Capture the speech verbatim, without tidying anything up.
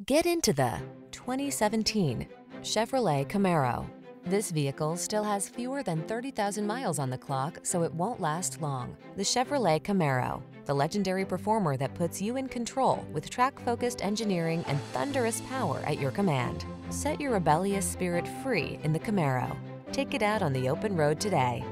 Get into the twenty seventeen Chevrolet Camaro. This vehicle still has fewer than thirty thousand miles on the clock, so it won't last long. The Chevrolet Camaro, the legendary performer that puts you in control with track-focused engineering and thunderous power at your command. Set your rebellious spirit free in the Camaro. Take it out on the open road today.